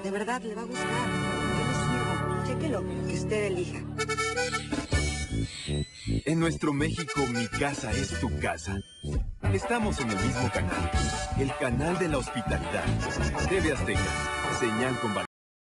De verdad, le va a gustar. ¿Qué le sirvo? Chéquelo, que usted elija. En nuestro México, mi casa es tu casa. Estamos en el mismo canal. El canal de la hospitalidad. TV Azteca. Señal con valor.